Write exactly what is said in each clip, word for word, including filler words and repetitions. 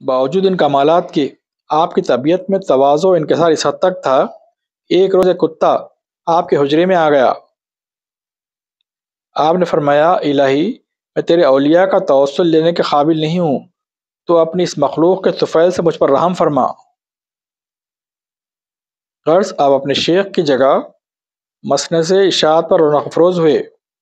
باوجود ان کمالات کے آپ کی طبیعت میں تواضع و انکسار اس حد تک تھا، ایک روز ایک کتا آپ کے حجرے میں آ گیا۔ آپ نے فرمایا، الہی میں تیرے اولیاء کا توسل لینے کے قابل نہیں ہوں، تو اپنی اس مخلوق کے طفیل سے مجھ پر رحم فرما۔ غرض آپ اپنے شیخ کی جگہ مسند اشاعت پر رونق افروز ہوئے،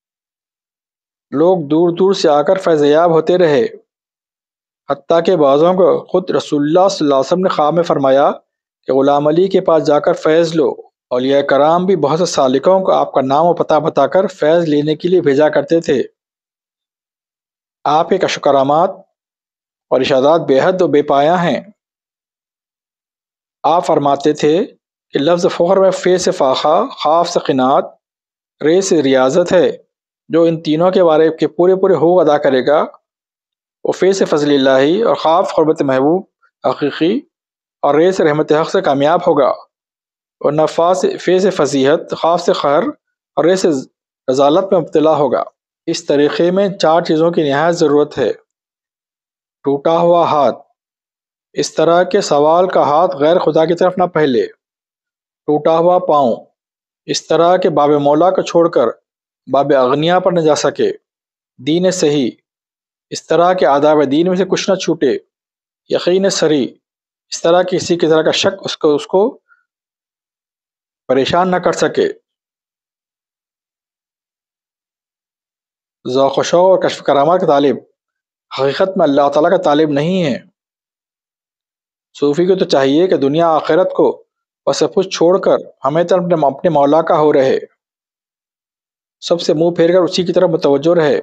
لوگ دور دور سے آ کر فیض یاب ہوتے رہے، حتیٰ کہ بعضوں کو خود رسول اللہ صلی اللہ علیہ وسلم نے خواب میں فرمایا کہ غلام علی کے پاس جا کر فیض لو۔ اولیاء کرام بھی بہت سے سالکوں کو آپ کا نام و پتہ بتا کر فیض لینے کے لیے بھیجا کرتے تھے۔ آپ کے کشف و کرامات اور ارشادات بے حد و بے پایہ ہیں۔ آپ فرماتے تھے کہ لفظ فخر میں فے سے فاخہ، خاف سے قناعت، رے سے ریاضت ہے۔ جو ان تینوں کے بارے کے پورے پورے حقوق ادا کرے گا، وہ فے سے فضل الہی اور خاف قربت محبوب حقیقی اور رے سے رحمت حق سے کامیاب ہوگا، اور نہ فا سے فے سے فضیحت، خاف سے قہر اور رے سے رذالت میں مبتلا ہوگا۔ اس طریقے میں چار چیزوں کی نہایت ضرورت ہے: ٹوٹا ہوا ہاتھ، اس طرح کے سوال کا ہاتھ غیر خدا کی طرف نہ پھیلے۔ ٹوٹا ہوا پاؤں، اس طرح کے باب مولا کو چھوڑ کر باب اغنیا پر نہ جا سکے۔ دین صحیح، اس طرح کے آداب دین میں سے کچھ نہ چھوٹے۔ یقین صریح، اس طرح کسی کی طرح کا شک اس کو اس کو پریشان نہ کر سکے۔ ذوق و شوق اور کشف کرامات کا طالب حقیقت میں اللہ تعالیٰ کا طالب نہیں ہے۔ صوفی کو تو چاہیے کہ دنیا آخرت کو اور سب کچھ چھوڑ کر ہمیشہ اپنے مولا کا ہو رہے، سب سے منہ پھیر کر اسی کی طرف متوجہ رہے۔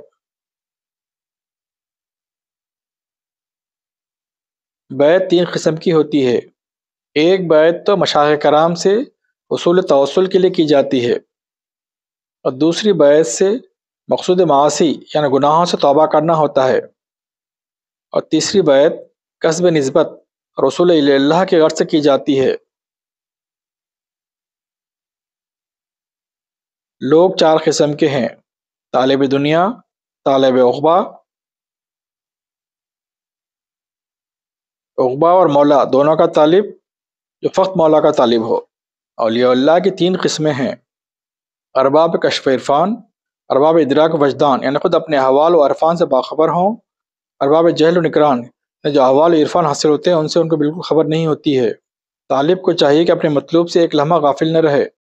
بیعت تین قسم کی ہوتی ہے۔ ایک بیعت تو مشائخ کرام سے حصول توسل کے لیے کی جاتی ہے، اور دوسری بیعت سے مقصود معاصی یعنی گناہوں سے توبہ کرنا ہوتا ہے، اور تیسری بیعت کسب نسبت رسول اللہ کے غرض سے کی جاتی ہے۔ لوگ چار قسم کے ہیں: طالب دنیا، طالب عقبہ عقبہ اور مولا دونوں کا طالب، جو فقط مولا کا طالب ہو۔ اولیاء اللہ کی تین قسمیں ہیں: ارباب کشف عرفان، ارباب ادراک وجدان یعنی خود اپنے احوال و عرفان سے باخبر ہوں، ارباب جہل و نکران یعنی جو احوال و عرفان حاصل ہوتے ہیں ان سے ان کو بالکل خبر نہیں ہوتی ہے۔ طالب کو چاہیے کہ اپنے مطلوب سے ایک لمحہ غافل نہ رہے۔